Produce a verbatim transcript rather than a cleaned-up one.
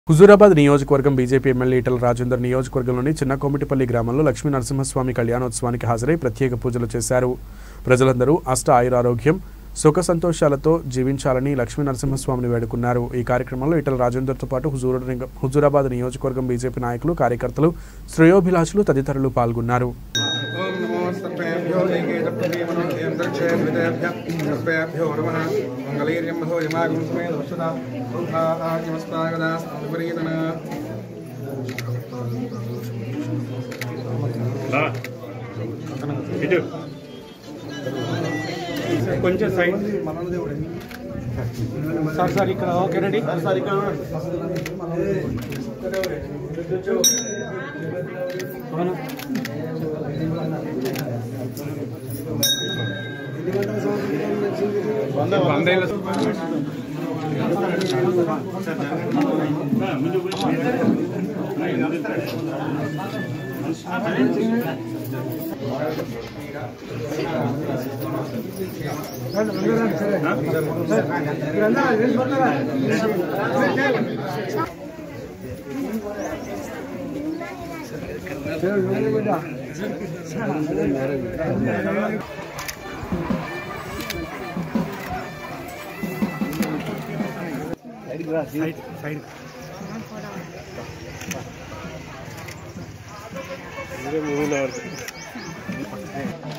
హుజూరాబాద్ నియోజకవర్గం BJP MLA Etela Rajender నియోజకవర్గంలోని చిన్న కోమిటిపల్లి గ్రామంలో లక్ష్మీ నరసింహస్వామి కళ్యాణోత్సవానికి హాజరై ప్రత్యేక పూజలు చేశారు. ప్రజలందరూ అష్ట ఆయురారోగ్యం సుఖ సంతోషాలతో జీవించాలని లక్ష్మీ నరసింహస్వామిని వేడుకున్నారు. ఈ కార్యక్రమంలో ఈటెల రాజేందర్తో పాటు హుజూరాబాద్ నియోజకవర్గం బీజేపీ నాయకులు, కార్యకర్తలు, శ్రేయోభిలాషులు తదితరులు పాల్గొన్నారు. కొంచెం సైడ్ సార్ సార్ ఇక్కడ ఓకే రెడీ సార్ ఇక్కడ వందేళ్ళ సైడ్ సైడ్ ఇదే మూడు